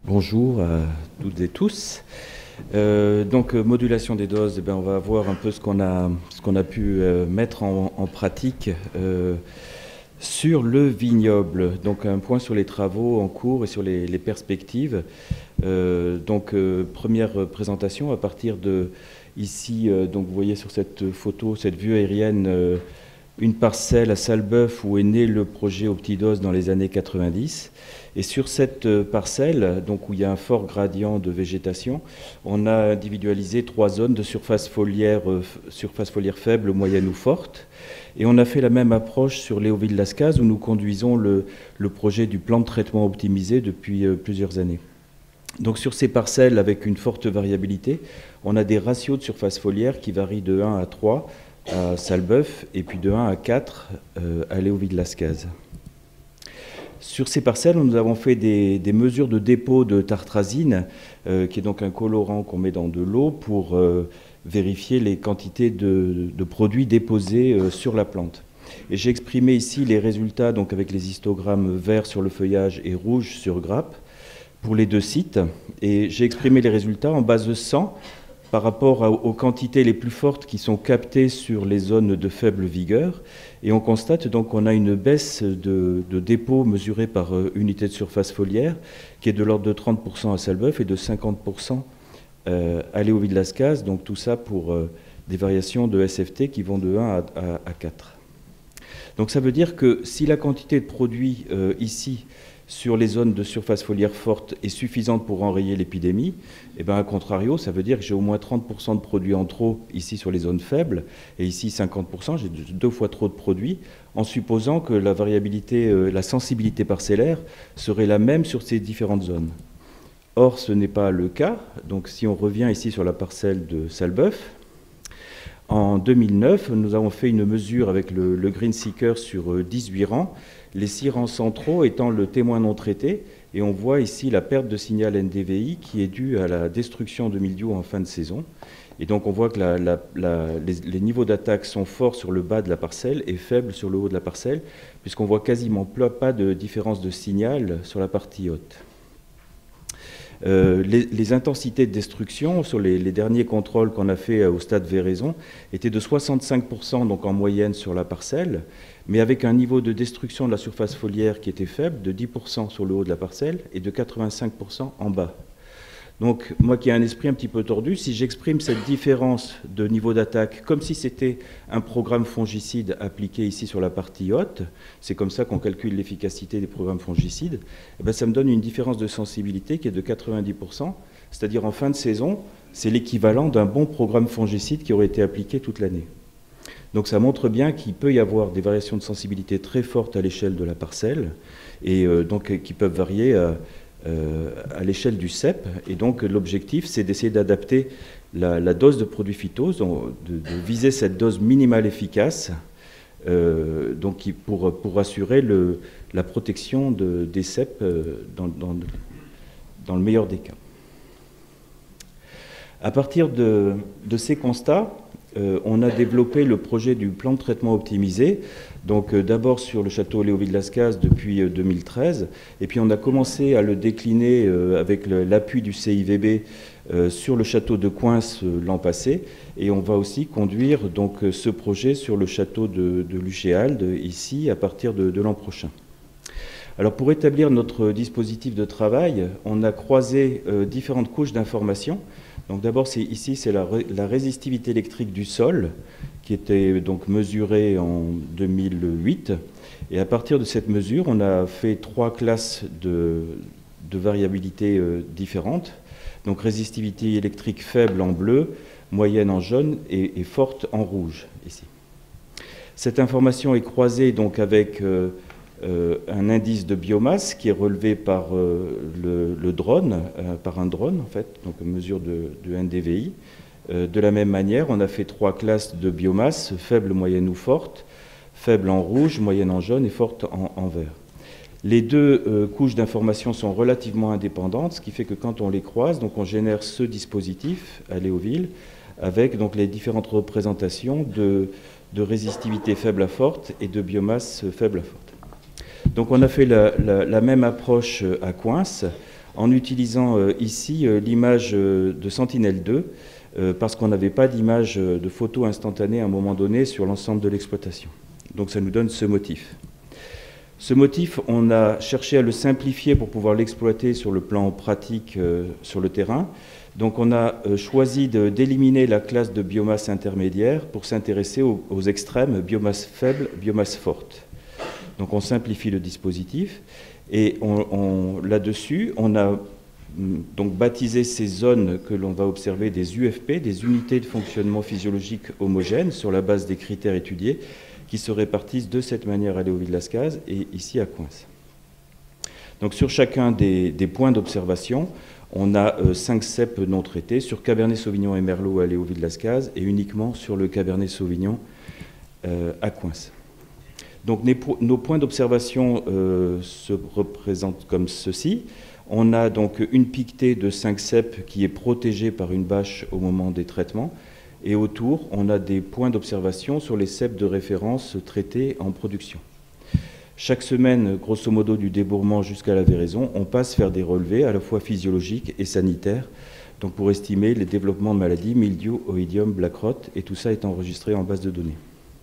Bonjour à toutes et tous. Modulation des doses, on va voir un peu ce qu'on a pu mettre en pratique sur le vignoble. Donc un point sur les travaux en cours et sur les perspectives. Première présentation à partir de ici, donc vous voyez sur cette photo, cette vue aérienne, une parcelle à Salbeuf où est né le projet Optidos dans les années 90. Et sur cette parcelle, donc où il y a un fort gradient de végétation, on a individualisé 3 zones de surface foliaire faible, moyenne ou forte. Et on a fait la même approche sur Léoville-Lascaz où nous conduisons le projet du plan de traitement optimisé depuis plusieurs années. Donc sur ces parcelles avec une forte variabilité, on a des ratios de surface foliaire qui varient de 1 à 3 à Salbeuf et puis de 1 à 4 à Léoville-Lascaz. Sur ces parcelles, nous avons fait des mesures de dépôt de tartrazine, qui est donc un colorant qu'on met dans de l'eau pour vérifier les quantités de produits déposés sur la plante. Et j'ai exprimé ici les résultats donc avec les histogrammes verts sur le feuillage et rouge sur grappe pour les 2 sites. Et j'ai exprimé les résultats en base de 100 par rapport aux quantités les plus fortes qui sont captées sur les zones de faible vigueur. Et on constate donc qu'on a une baisse de dépôt mesurée par unité de surface foliaire qui est de l'ordre de 30% à Salbeuf et de 50% à Léoville-Lascaz. Donc tout ça pour des variations de SFT qui vont de 1 à 4. Donc ça veut dire que si la quantité de produits ici sur les zones de surface foliaire forte est suffisante pour enrayer l'épidémie, et bien à contrario, ça veut dire que j'ai au moins 30% de produits en trop ici sur les zones faibles, et ici 50%, j'ai 2 fois trop de produits, en supposant que la variabilité, la sensibilité parcellaire serait la même sur ces différentes zones. Or, ce n'est pas le cas. Donc si on revient ici sur la parcelle de Salbeuf, en 2009, nous avons fait une mesure avec le Green Seeker sur 18 rangs, les 6 rangs centraux étant le témoin non traité, et on voit ici la perte de signal NDVI qui est due à la destruction de mildiou en fin de saison. Et donc on voit que les niveaux d'attaque sont forts sur le bas de la parcelle et faibles sur le haut de la parcelle, puisqu'on voit quasiment pas de différence de signal sur la partie haute. Les intensités de destruction sur les derniers contrôles qu'on a fait au stade Véraison étaient de 65% donc en moyenne sur la parcelle, mais avec un niveau de destruction de la surface foliaire qui était faible, de 10% sur le haut de la parcelle et de 85% en bas. Donc moi qui ai un esprit un petit peu tordu, si j'exprime cette différence de niveau d'attaque comme si c'était un programme fongicide appliqué ici sur la partie haute, c'est comme ça qu'on calcule l'efficacité des programmes fongicides, et bien ça me donne une différence de sensibilité qui est de 90%, c'est-à-dire en fin de saison, c'est l'équivalent d'un bon programme fongicide qui aurait été appliqué toute l'année. Donc ça montre bien qu'il peut y avoir des variations de sensibilité très fortes à l'échelle de la parcelle, et donc qui peuvent varier à l'échelle du CEP. Et donc l'objectif, c'est d'essayer d'adapter la dose de produits phytos, de viser cette dose minimale efficace, pour assurer la protection des CEP dans le meilleur des cas. À partir de ces constats, on a développé le projet du plan de traitement optimisé, donc d'abord sur le château Léoville-Lascaz depuis 2013, et puis on a commencé à le décliner avec l'appui du CIVB sur le château de Coinces l'an passé, et on va aussi conduire donc ce projet sur le château de Luchéalde ici à partir de l'an prochain. Alors pour établir notre dispositif de travail, on a croisé différentes couches d'informations. Donc d'abord, ici, c'est la résistivité électrique du sol, qui était donc mesurée en 2008. Et à partir de cette mesure, on a fait 3 classes de variabilité différentes. Donc résistivité électrique faible en bleu, moyenne en jaune et forte en rouge, ici. Cette information est croisée donc avec un indice de biomasse qui est relevé par le drone, par un drone en fait, donc une mesure de NDVI. De la même manière, on a fait 3 classes de biomasse, faible, moyenne ou forte, faible en rouge, moyenne en jaune et forte en vert. Les 2 couches d'informations sont relativement indépendantes, ce qui fait que quand on les croise, donc on génère ce dispositif à Léoville avec donc les différentes représentations de résistivité faible à forte et de biomasse faible à forte. Donc on a fait la même approche à Coinces en utilisant ici l'image de Sentinelle-2, parce qu'on n'avait pas d'image de photo instantanée à un moment donné sur l'ensemble de l'exploitation. Donc ça nous donne ce motif. Ce motif, on a cherché à le simplifier pour pouvoir l'exploiter sur le plan pratique sur le terrain. Donc on a choisi d'éliminer la classe de biomasse intermédiaire pour s'intéresser aux extrêmes, biomasse faible, biomasse forte. Donc on simplifie le dispositif et là-dessus, on a donc baptisé ces zones que l'on va observer des UFP, des unités de fonctionnement physiologique homogènes sur la base des critères étudiés, qui se répartissent de cette manière à Léoville-Lascaz et ici à Coinces. Donc sur chacun des points d'observation, on a 5 ceps non traités sur Cabernet Sauvignon et Merlot à Léoville-Lascaz et uniquement sur le Cabernet Sauvignon à Coinces. Donc nos points d'observation se représentent comme ceci. On a donc une piquetée de 5 ceps qui est protégée par une bâche au moment des traitements. Et autour, on a des points d'observation sur les ceps de référence traités en production. Chaque semaine, grosso modo du débourrement jusqu'à la véraison, on passe faire des relevés à la fois physiologiques et sanitaires, donc pour estimer les développements de maladies, mildiou, oïdium, black rot, et tout ça est enregistré en base de données.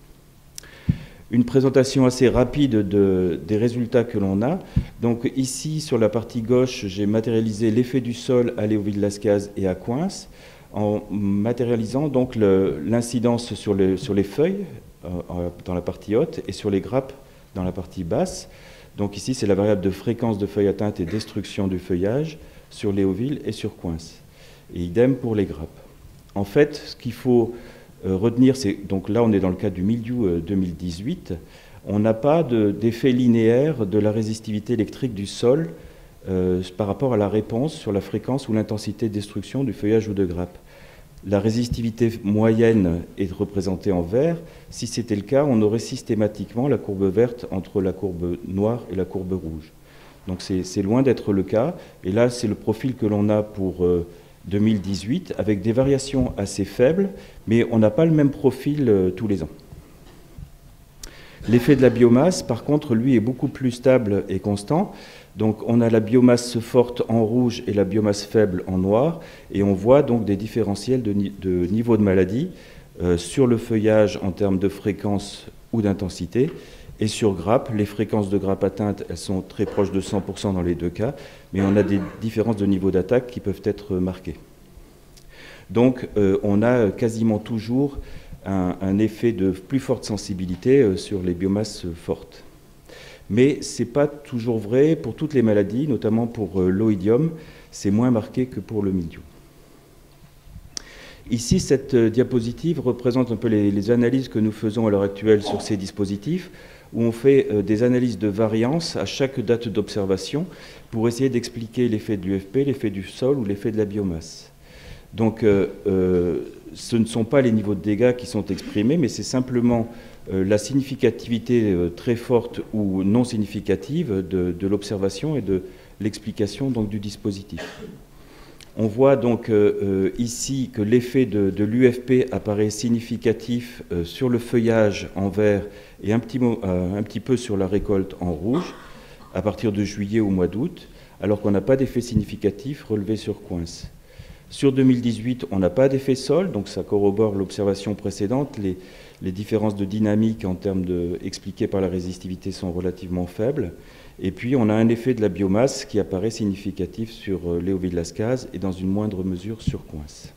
Une présentation assez rapide des résultats que l'on a. Donc ici, sur la partie gauche, j'ai matérialisé l'effet du sol à Léoville-Lascaz et à Coinces, en matérialisant donc l'incidence sur les feuilles dans la partie haute et sur les grappes dans la partie basse. Donc ici, c'est la variable de fréquence de feuilles atteintes et destruction du feuillage sur Léoville et sur Coinces. Et idem pour les grappes. En fait, ce qu'il faut retenir, c'est donc là, on est dans le cas du mildiou 2018. On n'a pas d'effet linéaire de la résistivité électrique du sol par rapport à la réponse sur la fréquence ou l'intensité de destruction du feuillage ou de grappe. La résistivité moyenne est représentée en vert. Si c'était le cas, on aurait systématiquement la courbe verte entre la courbe noire et la courbe rouge. Donc c'est loin d'être le cas. Et là, c'est le profil que l'on a pour 2018, avec des variations assez faibles, mais on n'a pas le même profil tous les ans. L'effet de la biomasse, par contre, lui, est beaucoup plus stable et constant. Donc on a la biomasse forte en rouge et la biomasse faible en noir, et on voit donc des différentiels de niveau de maladie sur le feuillage en termes de fréquence ou d'intensité, et sur grappe, les fréquences de grappe atteintes, elles sont très proches de 100% dans les deux cas, mais on a des différences de niveau d'attaque qui peuvent être marquées. Donc on a quasiment toujours un effet de plus forte sensibilité sur les biomasses fortes. Mais ce n'est pas toujours vrai pour toutes les maladies, notamment pour l'oïdium, c'est moins marqué que pour le mildiou. Ici, cette diapositive représente un peu les analyses que nous faisons à l'heure actuelle sur ces dispositifs, où on fait des analyses de variance à chaque date d'observation pour essayer d'expliquer l'effet de l'UFP, l'effet du sol ou l'effet de la biomasse. Donc, ce ne sont pas les niveaux de dégâts qui sont exprimés, mais c'est simplement la significativité très forte ou non significative de l'observation et de l'explication donc du dispositif. On voit donc ici que l'effet de l'UFP apparaît significatif sur le feuillage en vert et un petit peu sur la récolte en rouge à partir de juillet au mois d'août, alors qu'on n'a pas d'effet significatif relevé sur Coinces. Sur 2018, on n'a pas d'effet sol, donc ça corrobore l'observation précédente. Les différences de dynamique en termes expliquées par la résistivité sont relativement faibles. Et puis, on a un effet de la biomasse qui apparaît significatif sur Léoville-Lascaz et dans une moindre mesure sur Coinces.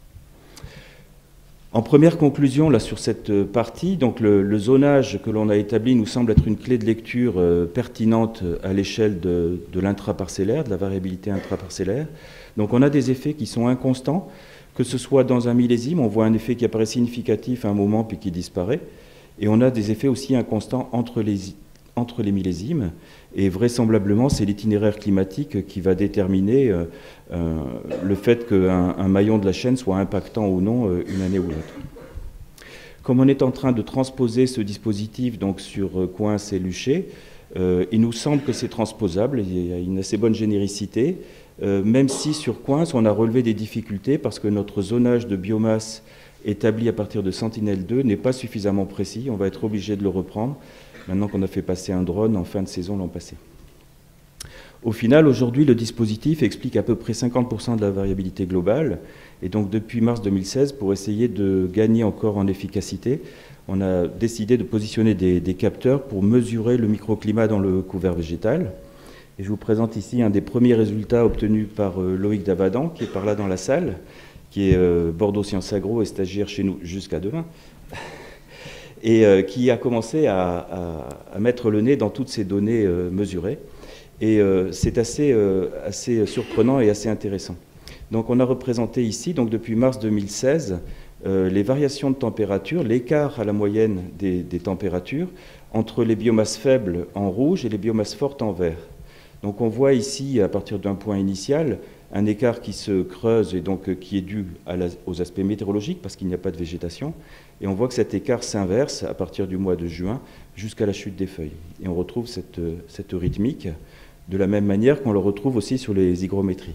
En première conclusion, là, sur cette partie, donc le zonage que l'on a établi nous semble être une clé de lecture pertinente à l'échelle de l'intraparcellaire, de la variabilité intraparcellaire. Donc on a des effets qui sont inconstants, que ce soit dans un millésime, on voit un effet qui apparaît significatif à un moment puis qui disparaît, et on a des effets aussi inconstants entre les millésimes, et vraisemblablement c'est l'itinéraire climatique qui va déterminer le fait qu'un maillon de la chaîne soit impactant ou non une année ou l'autre. Comme on est en train de transposer ce dispositif donc sur Coinces et Luché, il nous semble que c'est transposable, il y a une assez bonne généricité, même si sur Coinces on a relevé des difficultés parce que notre zonage de biomasse établi à partir de Sentinelle-2 n'est pas suffisamment précis, on va être obligé de le reprendre maintenant qu'on a fait passer un drone en fin de saison l'an passé. Au final, aujourd'hui, le dispositif explique à peu près 50% de la variabilité globale. Et donc, depuis mars 2016, pour essayer de gagner encore en efficacité, on a décidé de positionner des capteurs pour mesurer le microclimat dans le couvert végétal. Et je vous présente ici un des premiers résultats obtenus par Loïc Davadan, qui est par là dans la salle, qui est Bordeaux Sciences Agro et stagiaire chez nous jusqu'à demain, et qui a commencé à mettre le nez dans toutes ces données mesurées. Et c'est assez surprenant et assez intéressant. Donc on a représenté ici, donc depuis mars 2016, les variations de température, l'écart à la moyenne des températures entre les biomasses faibles en rouge et les biomasses fortes en vert. Donc on voit ici, à partir d'un point initial, un écart qui se creuse et donc qui est dû aux aspects météorologiques parce qu'il n'y a pas de végétation. Et on voit que cet écart s'inverse à partir du mois de juin jusqu'à la chute des feuilles. Et on retrouve cette rythmique de la même manière qu'on le retrouve aussi sur les hygrométries.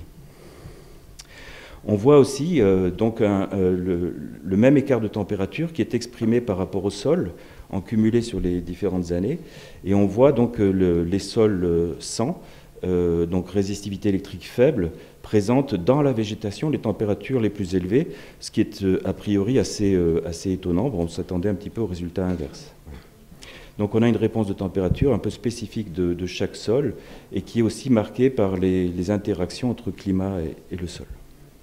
On voit aussi donc le même écart de température qui est exprimé par rapport au sol en cumulé sur les différentes années. Et on voit donc les sols sans, donc résistivité électrique faible, présentent dans la végétation les températures les plus élevées, ce qui est a priori assez étonnant. Bon, on s'attendait un petit peu au résultat inverse. Donc on a une réponse de température un peu spécifique de chaque sol et qui est aussi marquée par les interactions entre climat et le sol.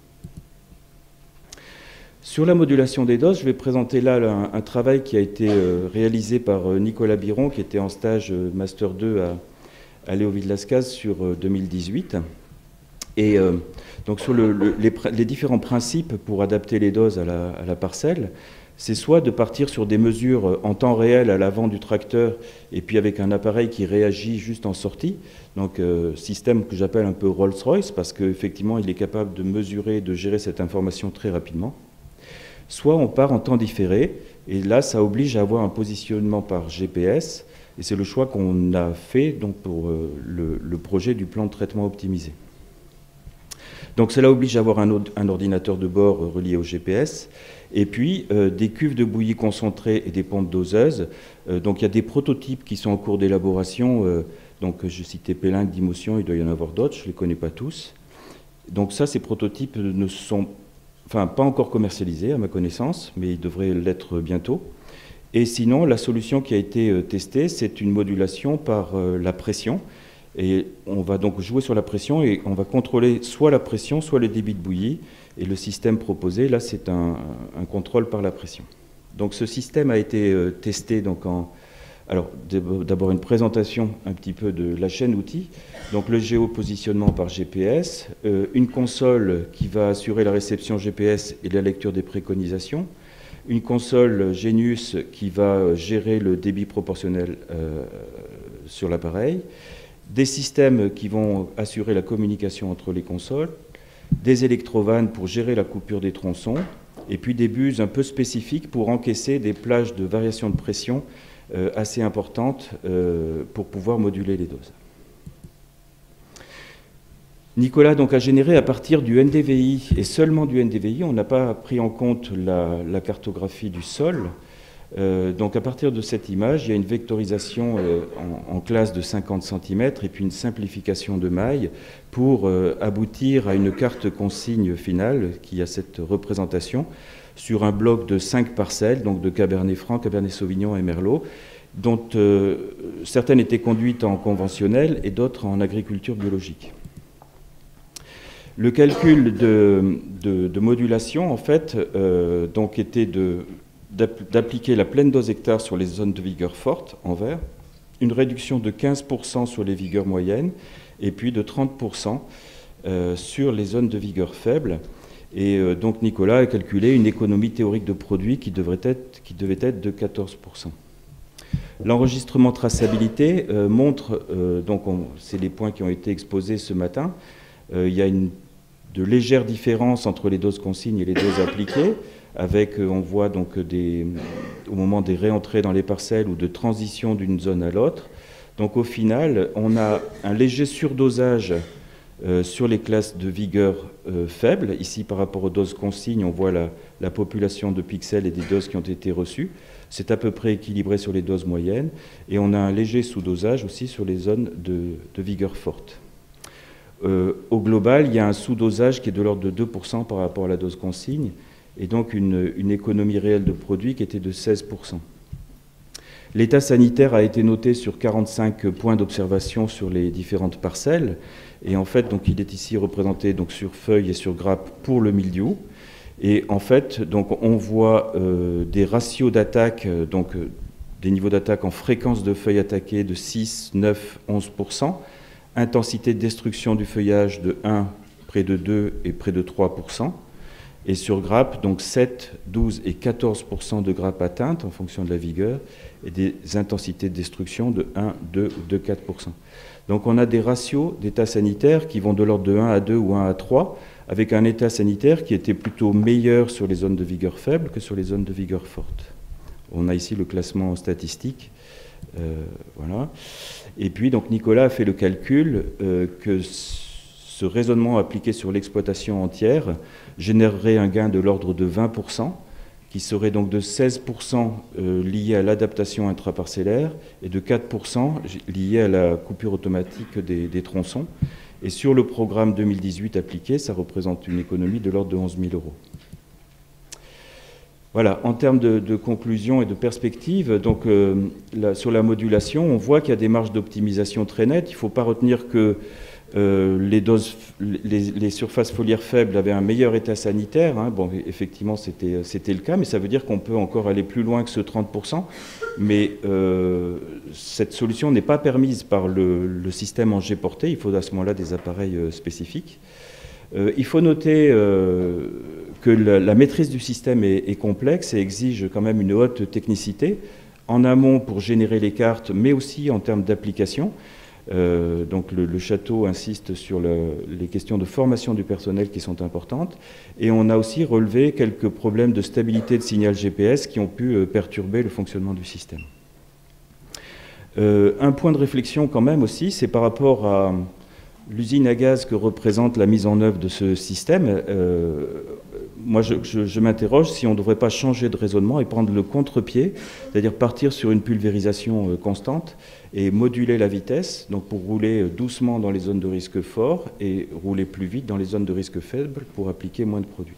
Sur la modulation des doses, je vais présenter là un travail qui a été réalisé par Nicolas Biron, qui était en stage Master 2 à Léoville-Lascaz sur 2018. Et donc sur les différents principes pour adapter les doses à la parcelle, c'est soit de partir sur des mesures en temps réel à l'avant du tracteur et puis avec un appareil qui réagit juste en sortie, donc système que j'appelle un peu Rolls-Royce parce qu'effectivement il est capable de mesurer, de gérer cette information très rapidement. Soit on part en temps différé, et là, ça oblige à avoir un positionnement par GPS, et c'est le choix qu'on a fait donc, pour le projet du plan de traitement optimisé. Donc cela oblige à avoir un ordinateur de bord relié au GPS, et puis des cuves de bouillie concentrées et des pompes doseuses. Donc il y a des prototypes qui sont en cours d'élaboration, donc je citais Pélingue, Dimotion, il doit y en avoir d'autres, je ne les connais pas tous. Donc ça, ces prototypes ne sont pas encore commercialisé à ma connaissance, mais il devrait l'être bientôt. Et sinon, la solution qui a été testée, c'est une modulation par la pression. Et on va donc jouer sur la pression et on va contrôler soit la pression, soit le débit de bouillie. Et le système proposé, là, c'est un contrôle par la pression. Donc ce système a été testé donc alors, d'abord une présentation un petit peu de la chaîne outils. Donc le géopositionnement par GPS, une console qui va assurer la réception GPS et la lecture des préconisations, une console Genius qui va gérer le débit proportionnel sur l'appareil, des systèmes qui vont assurer la communication entre les consoles, des électrovannes pour gérer la coupure des tronçons, et puis des buses un peu spécifiques pour encaisser des plages de variation de pression assez importante pour pouvoir moduler les doses. Nicolas donc, a généré à partir du NDVI, et seulement du NDVI, on n'a pas pris en compte la cartographie du sol. Donc à partir de cette image, il y a une vectorisation en classe de 50 cm et puis une simplification de mailles pour aboutir à une carte consigne finale qui a cette représentation sur un bloc de 5 parcelles, donc de Cabernet Franc, Cabernet Sauvignon et Merlot, dont certaines étaient conduites en conventionnel et d'autres en agriculture biologique. Le calcul de modulation, en fait, donc était d'appliquer la pleine dose hectare sur les zones de vigueur forte, en vert, une réduction de 15% sur les vigueurs moyennes, et puis de 30% sur les zones de vigueur faible. Et donc Nicolas a calculé une économie théorique de produit qui devait être de 14%. L'enregistrement traçabilité montre, donc c'est les points qui ont été exposés ce matin, il y a de légères différences entre les doses consignes et les doses appliquées, avec, on voit donc au moment des réentrées dans les parcelles ou de transition d'une zone à l'autre. Donc au final, on a un léger surdosage sur les classes de vigueur faibles. Ici, par rapport aux doses consignes, on voit la population de pixels et des doses qui ont été reçues. C'est à peu près équilibré sur les doses moyennes. Et on a un léger sous-dosage aussi sur les zones de vigueur forte. Au global, il y a un sous-dosage qui est de l'ordre de 2% par rapport à la dose consigne, et donc une économie réelle de produit qui était de 16%. L'état sanitaire a été noté sur 45 points d'observation sur les différentes parcelles, et en fait, donc, il est ici représenté donc, sur feuille et sur grappe pour le mildiou. Et en fait, donc, on voit des ratios d'attaque, des niveaux d'attaque en fréquence de feuilles attaquées de 6, 9, 11%, intensité de destruction du feuillage de 1, près de 2 et près de 3%, et sur grappe, donc 7, 12 et 14% de grappes atteintes en fonction de la vigueur, et des intensités de destruction de 1, 2 ou de 4%. Donc on a des ratios d'état sanitaire qui vont de l'ordre de 1 à 2 ou 1 à 3, avec un état sanitaire qui était plutôt meilleur sur les zones de vigueur faible que sur les zones de vigueur forte. On a ici le classement statistique. Voilà. Et puis donc Nicolas a fait le calcul que ce raisonnement appliqué sur l'exploitation entière générerait un gain de l'ordre de 20%, qui serait donc de 16% lié à l'adaptation intraparcellaire et de 4% lié à la coupure automatique des tronçons. Et sur le programme 2018 appliqué, ça représente une économie de l'ordre de 11 000 €. Voilà, en termes de conclusion et de perspective, donc, sur la modulation, on voit qu'il y a des marges d'optimisation très nettes. Il ne faut pas retenir que les surfaces foliaires faibles avaient un meilleur état sanitaire. Hein. Bon, effectivement, c'était le cas, mais ça veut dire qu'on peut encore aller plus loin que ce 30%. Mais cette solution n'est pas permise par le système en G porté. Il faut à ce moment-là des appareils spécifiques. Il faut noter que la maîtrise du système est complexe et exige quand même une haute technicité, en amont pour générer les cartes, mais aussi en termes d'application. Donc le château insiste sur les questions de formation du personnel qui sont importantes. Et on a aussi relevé quelques problèmes de stabilité de signal GPS qui ont pu perturber le fonctionnement du système. Un point de réflexion quand même aussi, c'est par rapport à l'usine à gaz que représente la mise en œuvre de ce système. Moi, je m'interroge si on ne devrait pas changer de raisonnement et prendre le contre-pied, c'est-à-dire partir sur une pulvérisation constante et moduler la vitesse, donc pour rouler doucement dans les zones de risque fort et rouler plus vite dans les zones de risque faible pour appliquer moins de produits.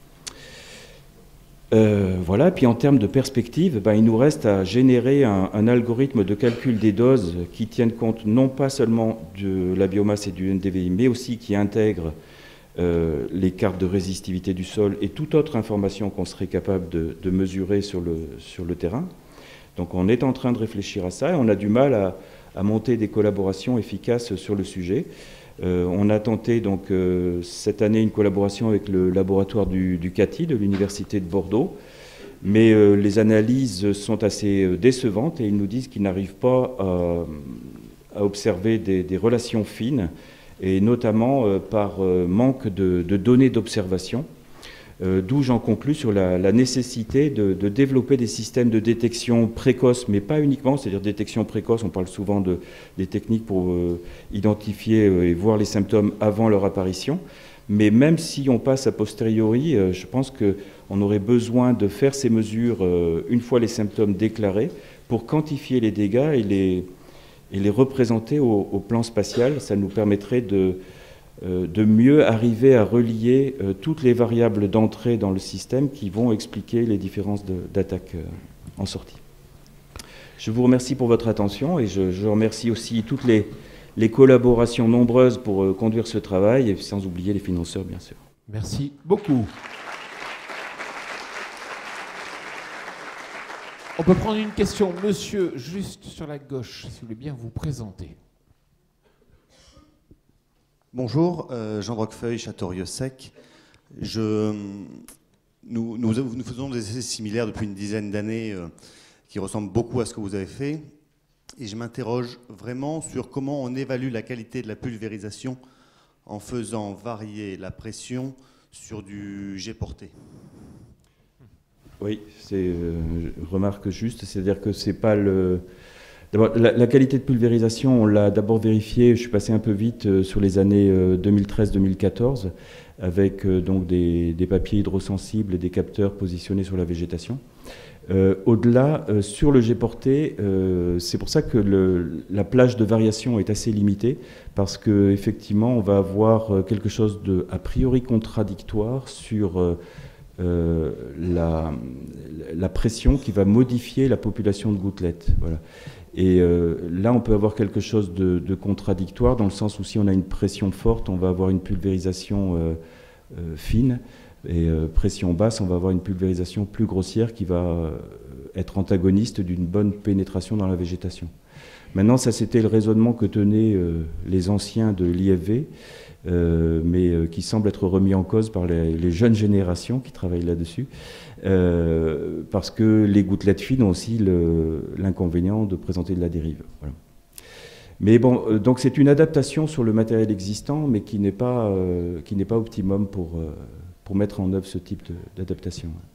Voilà, puis en termes de perspective, il nous reste à générer un algorithme de calcul des doses qui tienne compte non pas seulement de la biomasse et du NDVI, mais aussi qui intègre les cartes de résistivité du sol et toute autre information qu'on serait capable de mesurer sur le terrain. Donc on est en train de réfléchir à ça et on a du mal à monter des collaborations efficaces sur le sujet. On a tenté donc cette année une collaboration avec le laboratoire du CATI de l'Université de Bordeaux, mais les analyses sont assez décevantes et ils nous disent qu'ils n'arrivent pas à observer des relations fines, et notamment par manque de données d'observation, d'où j'en conclus sur la nécessité de développer des systèmes de détection précoce, mais pas uniquement, c'est-à-dire détection précoce, on parle souvent des techniques pour identifier et voir les symptômes avant leur apparition, mais même si on passe a posteriori, je pense qu'on aurait besoin de faire ces mesures une fois les symptômes déclarés pour quantifier les dégâts et les représenter au plan spatial. Ça nous permettrait de mieux arriver à relier toutes les variables d'entrée dans le système qui vont expliquer les différences d'attaque en sortie. Je vous remercie pour votre attention et je remercie aussi toutes les collaborations nombreuses pour conduire ce travail, et sans oublier les financeurs, bien sûr. Merci beaucoup. On peut prendre une question. Monsieur, juste sur la gauche, si vous voulez bien vous présenter. Bonjour, Jean Roquefeuille, Châteaubrieux-Sec. Nous faisons des essais similaires depuis une dizaine d'années qui ressemblent beaucoup à ce que vous avez fait. Et je m'interroge vraiment sur comment on évalue la qualité de la pulvérisation en faisant varier la pression sur du jet porté. Oui, c'est remarque juste, c'est-à-dire que c'est pas le... D'abord, la qualité de pulvérisation, on l'a d'abord vérifiée, je suis passé un peu vite sur les années 2013-2014, avec donc des papiers hydrosensibles et des capteurs positionnés sur la végétation. Au-delà, sur le jet porté, c'est pour ça que la plage de variation est assez limitée, parce qu'effectivement, on va avoir quelque chose de a priori contradictoire sur la pression qui va modifier la population de gouttelettes. Voilà. Et là, on peut avoir quelque chose de contradictoire, dans le sens où si on a une pression forte, on va avoir une pulvérisation fine, et pression basse, on va avoir une pulvérisation plus grossière qui va être antagoniste d'une bonne pénétration dans la végétation. Maintenant, ça c'était le raisonnement que tenaient les anciens de l'IFV, mais qui semble être remis en cause par les jeunes générations qui travaillent là-dessus, parce que les gouttelettes fines ont aussi l'inconvénient de présenter de la dérive. Voilà. Mais bon, donc c'est une adaptation sur le matériel existant, mais qui n'est pas optimum pour mettre en œuvre ce type d'adaptation.